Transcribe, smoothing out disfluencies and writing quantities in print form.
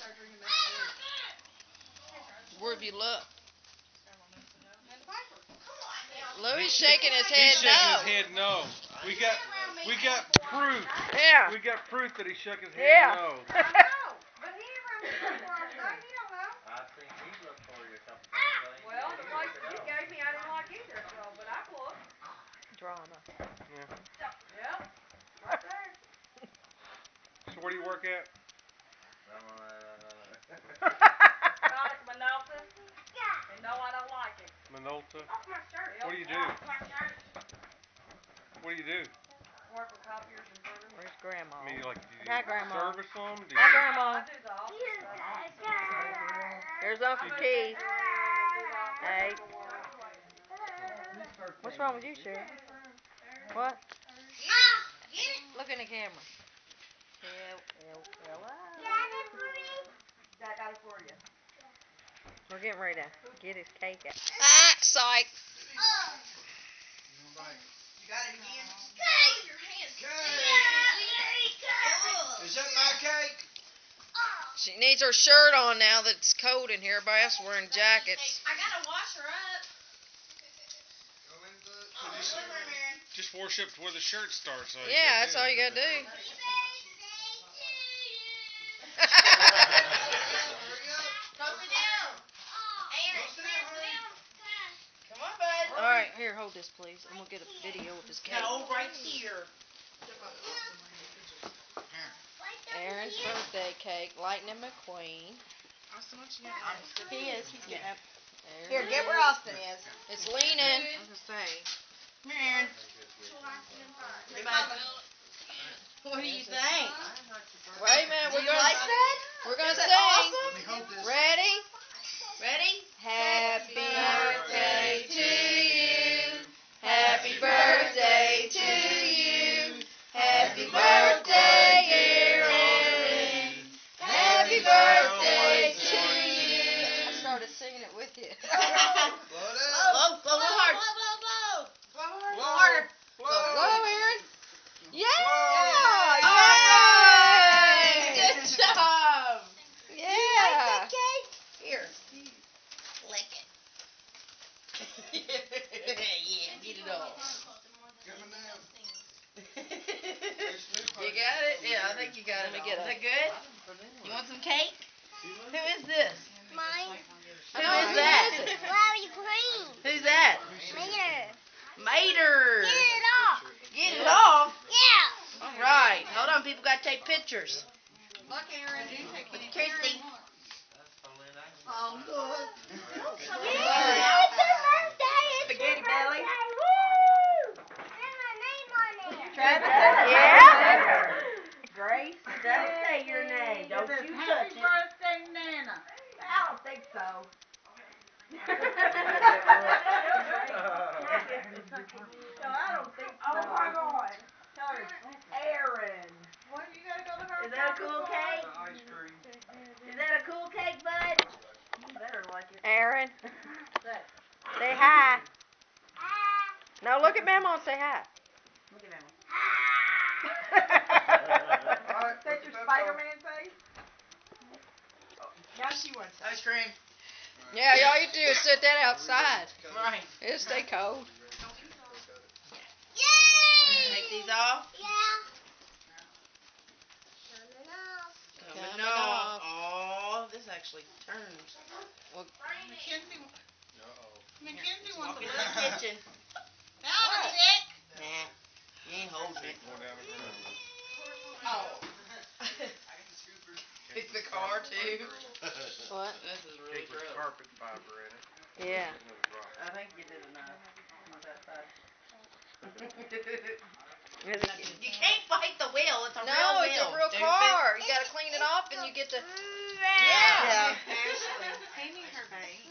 Where have you looked? Louis shaking his head He's shaking his head no. We got proof. Yeah. We got proof that he shook his head no. I know, but he remembers before I say he don't know. I think he looked for you a couple times. Well, the place that you gave me I didn't like either, so but I looked. Drama. Yeah. Yep. Right there. So where do you work at? Sonic Minolta. And no, I don't like it. Minolta. Off my shirt. What do you do? Off my shirt. What do you do? Work with copiers and printers. Where's Grandma? I mean, like, do you Hi, Grandma. service them? Do Hi, you... Grandma. I do the office. There's Uncle Keith. Hey. What's wrong with you, Sherry? What? Look in the camera. I got it for you. We're getting ready to get his cake out. Psych. You got it again? Is that my cake? She needs her shirt on now that it's cold in here. Everybody else is wearing jackets. I gotta wash her up. Just worship to where the shirt starts. Yeah, that's all you gotta do. Come on, bud. All right, here, hold this, please. I'm gonna get a video of his cake. No, right here. Aaron's birthday cake, Lightning McQueen. He is. He's getting up. Here, get where Austin is. It's leaning. I was gonna say. Come here, Aaron. What do you think? Wait a minute, Do you like that? we're gonna Is that sing. awesome? Ready? Ready? Happy birthday to you. Happy birthday to you. Happy birthday, dear Aaron. Happy birthday to you. I started singing it with you. Blow, blow real hard. Blow harder. Blow, Aaron. Yeah! Yay! Yay! Good job. Yeah! Cake? Here. Lick it. Yeah, get it all. You got it? Yeah, I think you got it. Let me get Is it. that good? You want some cake? Who is this? Mine. Who is that? Larry Green. Who's that? Later. Mater. Get it off. Get it off? Yeah. All right. Hold on, people got to take pictures. Look, Aaron, you take With it. Christy. Oh, good. Yeah, it's her birthday. It's Spaghetti her belly. birthday. Woo! There's my name on it. Travis. Yeah. Grace, don't say your name. Don't you touch Happy it. birthday, Nana. I don't think so. No, I don't think so. Oh my God. Tell her. Aaron. What, you gotta go to her? Is that a cool cake? Ice cream. Is that a cool cake, bud? You better like it. Aaron, say hi. No, look at Mama and say hi. Look at that one. Is that your Spider-Man face? Now she wants Ice cream. Yeah, all you do is sit that outside. Right. It'll stay cold. Yay! Take these off. Yeah. Coming off. Oh, this actually turns. Mackenzie. Mackenzie wants Walk a into the kitchen. Now it's sick. Nah. You ain't holding it. Oh. Fix the car too. What? This is really Cake with gross. carpet fiber in it. Yeah. I think you did enough on that side. You can't fight the wheel. It's a real No, wheel. it's a real stupid. car. You gotta clean it off and you get to. Yeah. Ashley. Painting her face.